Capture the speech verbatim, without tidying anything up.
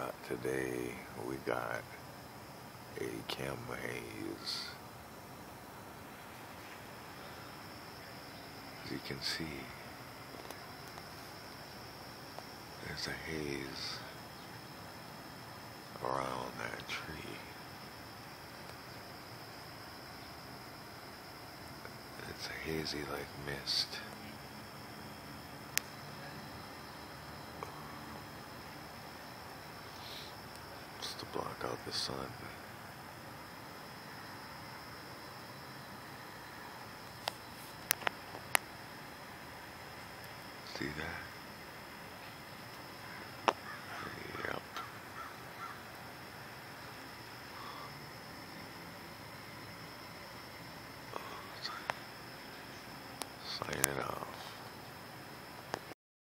Uh, today we got a Chemhaze. As you can see, there's a haze around that tree. It's a hazy like mist. Just to block out the sun. See that?